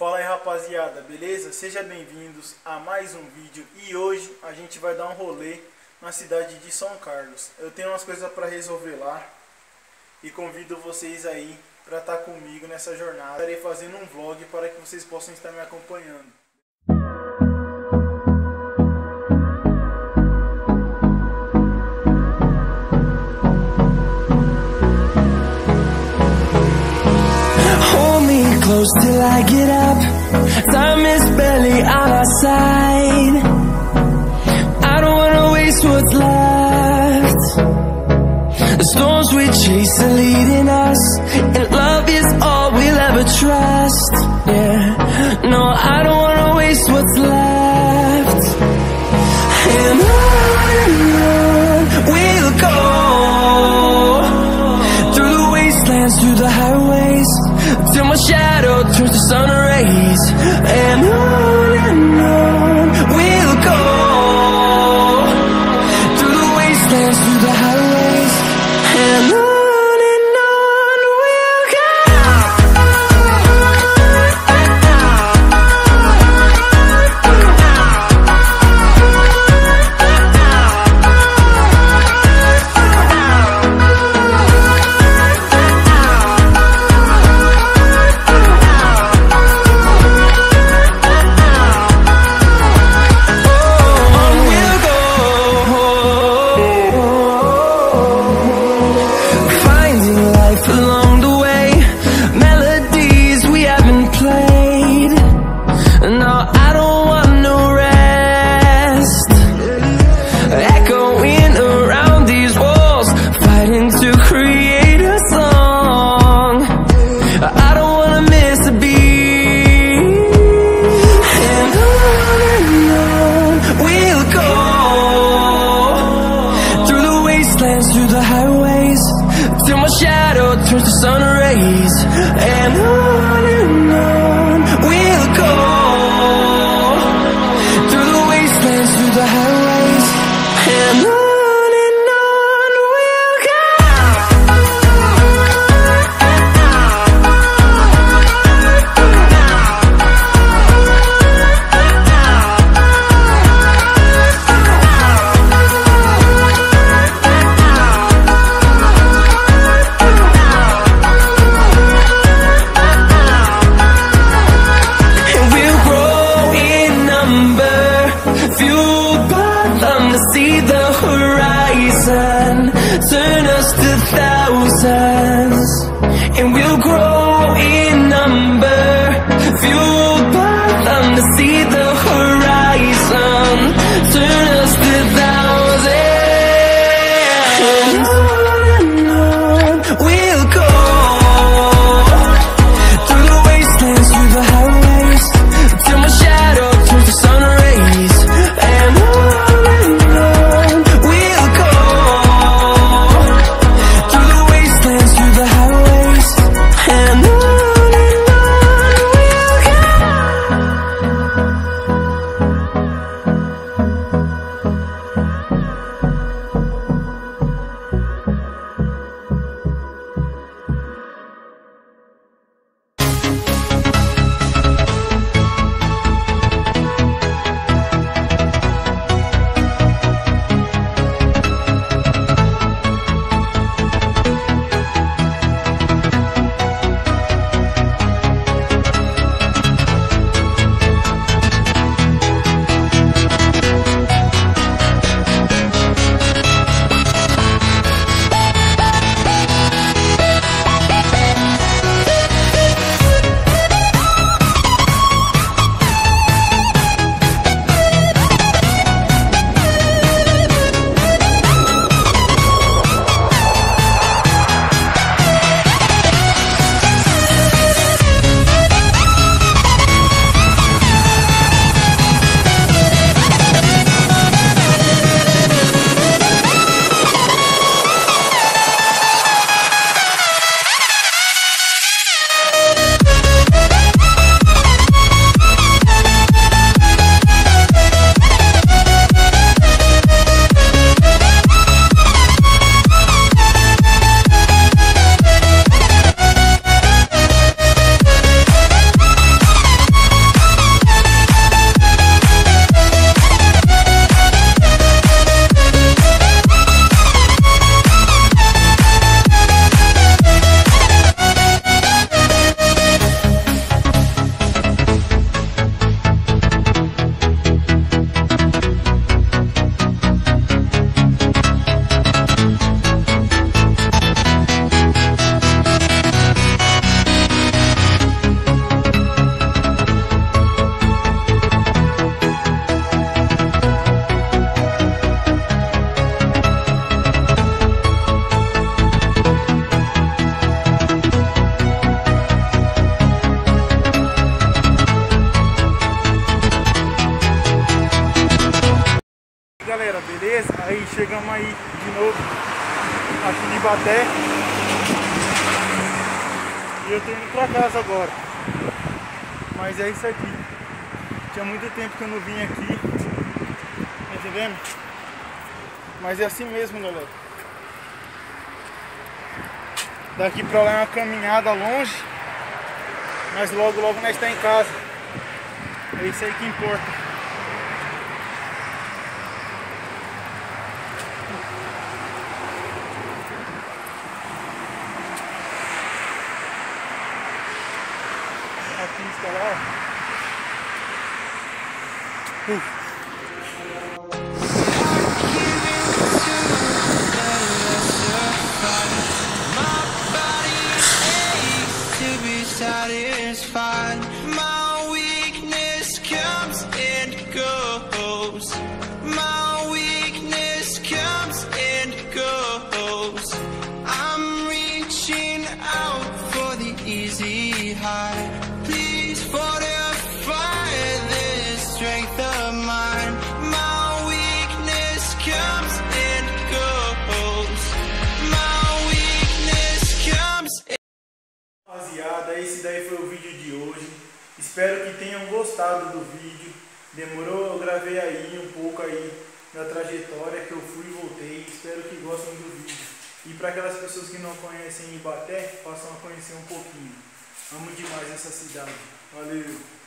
Fala aí rapaziada, beleza? Sejam bem-vindos a mais um vídeo e hoje a gente vai dar um rolê na cidade de São Carlos. Eu tenho umas coisas para resolver lá e convido vocês aí para estar comigo nessa jornada. Estarei fazendo um vlog para que vocês possam estar me acompanhando. Close till I get up. Time is barely on our side. I don't wanna waste what's left. The storms we chase are leading us, and love is all we'll ever trust. Yeah, no, I don't wanna waste what's left. And on we'll go, through the wastelands, through the highways, till my shadow turns to sun rays. And on we'll go, through the wastelands, through the highways. And on we'll go. Aí chegamos aí de novo aqui em Ibaté. E eu tô indo pra casa agora. Mas é isso aqui. Tinha muito tempo que eu não vim aqui. Tá entendendo? Mas é assim mesmo, galera. Daqui pra lá é uma caminhada longe. Mas logo logo nós estamos em casa. É isso aí que importa. A pista lá. Satisfied. My weakness comes and goes. My weakness comes and goes. I'm reaching out for the easy high. Please fortify this strength of mine. My weakness comes and goes. My weakness comes and... Rapaziada, esse daí foi o vídeo de hoje. Espero que tenham gostado do vídeo. Demorou, eu gravei aí um pouco aí da trajetória que eu fui e voltei. Espero que gostem do vídeo. E para aquelas pessoas que não conhecem Ibaté, passam a conhecer um pouquinho. Amo demais essa cidade. Valeu!